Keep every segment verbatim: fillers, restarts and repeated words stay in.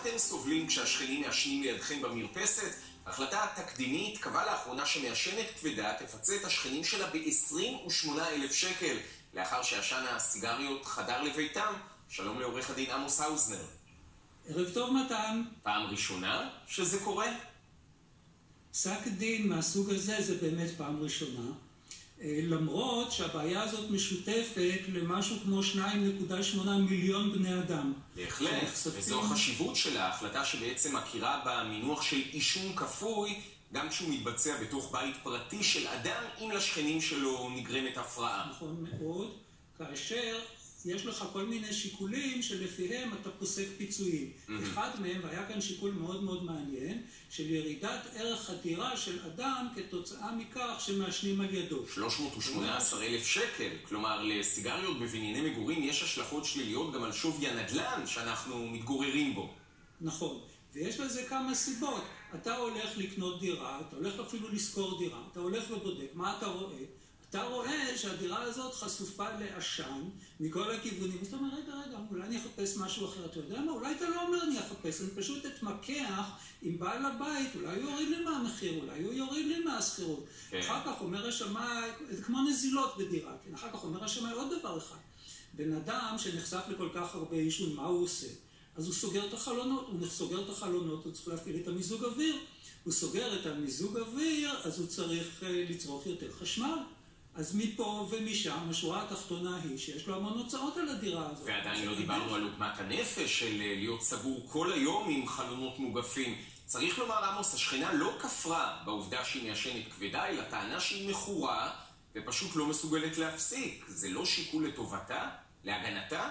אתם סובלים כשהשכנים מעשנים לידכם במרפסת? החלטה תקדימית קבעה לאחרונה שמעשנת כבדה תפצה את השכנים שלה ב-עשרים ושמונה אלף שקל, לאחר שעשן הסיגריות חדר לביתם. שלום לעורך הדין עמוס האוזנר. ערב טוב מתן. פעם ראשונה שזה קורה? פסק דין מהסוג הזה זה באמת פעם ראשונה, למרות שהבעיה הזאת משותפת למשהו כמו שניים נקודה שמונה מיליון בני אדם. בהחלט, וזו החשיבות של ההחלטה שבעצם מכירה במינוח של עישון כפוי, גם כשהוא מתבצע בתוך בית פרטי של אדם, אם לשכנים שלו נגרמת הפרעה. נכון מאוד, כאשר יש לך כל מיני שיקולים שלפיהם אתה פוסק פיצויים. Mm-hmm. אחד מהם, והיה כאן שיקול מאוד מאוד מעניין, של ירידת ערך הדירה של אדם כתוצאה מכך שמעשנים על ידו. שלוש מאות ושמונה עשר אלף שקל, כלומר לסיגריות בבנייני מגורים יש השלכות שליליות גם על שווי הנדל"ן שאנחנו מתגוררים בו. נכון, ויש לזה כמה סיבות. אתה הולך לקנות דירה, אתה הולך אפילו לשכור דירה, אתה הולך ובודק, מה אתה רואה? אתה רואה שהדירה הזאת חשופה לעשן מכל הכיוונים. אז אתה אומר, רגע, רגע, אולי אני אחפש משהו אחר. אתה יודע מה? אולי אתה לא אומר אני אחפש, אני פשוט אתמקח עם בעל הבית, אולי הוא יוריד לי מהמחיר, אולי הוא יוריד לי מהשכירות. כן. אחר כך אומר השמאי, זה כמו נזילות בדירה, כן? אחר כך אומר השמאי עוד דבר אחד. בן אדם שנחשף לכל כך הרבה עישון, מה הוא עושה? אז הוא סוגר את החלונות, הוא סוגר את החלונות, הוא צריך להפעיל את המיזוג אוויר. הוא סוגר את המיזוג אוויר, אז הוא צריך לצרוך יותר חשמל. אז מפה ומשם, השורה התחתונה היא שיש לו המון הוצאות על הדירה הזאת. ועדיין לא דיברנו על עוגמת הנפש של להיות סגור כל היום עם חלונות מוגפים. צריך לומר, עמוס, השכנה לא כפרה בעובדה שהיא מעשנת כבדה, אלא טענה שהיא מכורה ופשוט לא מסוגלת להפסיק. זה לא שיקול לטובתה? להגנתה?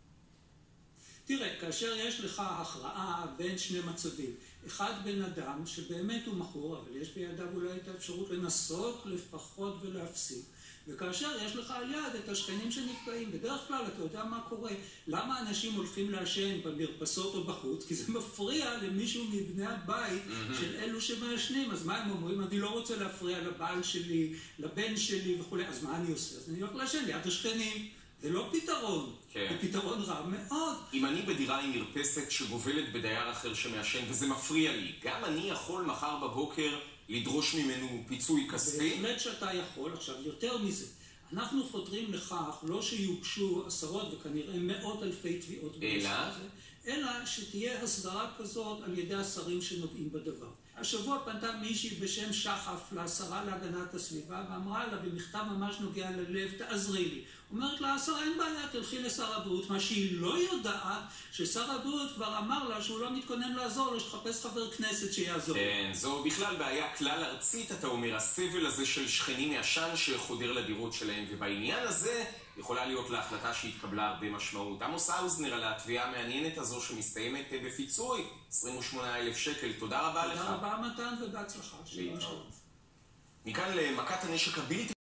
תראה, כאשר יש לך הכרעה בין שני מצבים, אחד בן אדם שבאמת הוא מכור, אבל יש בידיו אולי את האפשרות לנסות לפחות ולהפסיק, וכאשר יש לך על יד את השכנים שנפגעים, בדרך כלל אתה יודע מה קורה, למה אנשים הולכים לעשן במרפסות או בחוץ? כי זה מפריע למישהו מבני הבית של אלו שמעשנים. אז מה הם אומרים? אני לא רוצה להפריע לבעל שלי, לבן שלי וכו', אז מה אני עושה? אז אני הולך לעשן ליד השכנים. זה לא פתרון, כן. זה פתרון רע מאוד. אם אני בדירה עם מרפסת שגובלת בדייר אחר שמעשן וזה מפריע לי, גם אני יכול מחר בבוקר לדרוש ממנו פיצוי כספי? בהחלט שאתה יכול. עכשיו, יותר מזה, אנחנו חותרים לכך לא שיוגשו עשרות וכנראה מאות אלפי תביעות בנושא הזה, אלא שתהיה הסדרה כזאת על ידי השרים שנוגעים בדבר. השבוע פנתה מישהי בשם שחף לשרה להגנת הסביבה ואמרה לה במכתב ממש נוגע ללב, תעזרי לי. אומרת לה, השרה, אין בעיה, תלכי לשר הבריאות. מה שהיא לא יודעת, ששר הבריאות כבר אמר לה שהוא לא מתכונן לעזור לו, שתחפש חבר כנסת שיעזור. כן, זו בכלל בעיה כלל ארצית, אתה אומר, הסבל הזה של שכנים מעשן שחודר לדירות שלהם, ובעניין הזה יכולה להיות להחלטה שהתקבלה הרבה משמעות. עמוס האוזנר על התביעה המעניינת הזו שמסתיימת בפיצוי, עשרים ושמונה אלף שקל. תודה רבה לך. תודה רבה מתן ובהצלחה. שלום שלום. מכאן למכת הנשק הבלתי